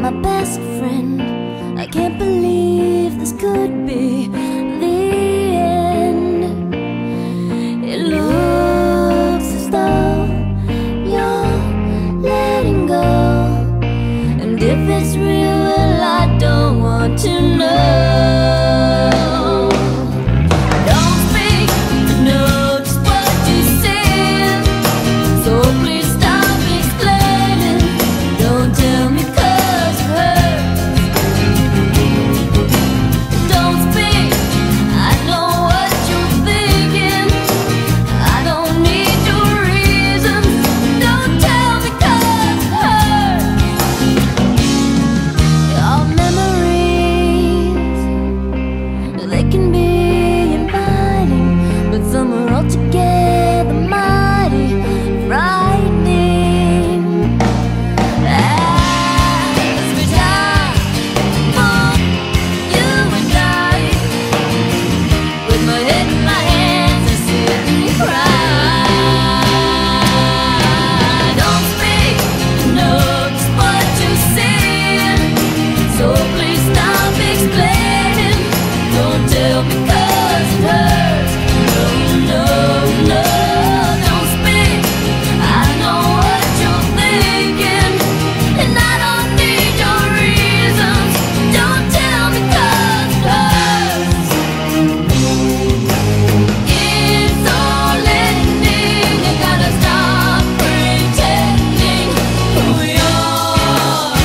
my best friend. I can't believe this could be the end. It looks as though you're letting go, and if it's real, well, I don't want to know. They can be inviting, but some are altogether mighty frightening. As we die for you and I, with my head in my hands, I sit and cry. Don't speak, know just what you're saying, so please stop explaining. Don't tell me 'cause it hurts. No, no, no, don't speak. I know what you're thinking, and I don't need your reasons. Don't tell me 'cause it hurts. It's all ending. You gotta stop pretending who you are.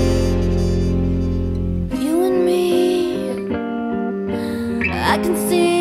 I can see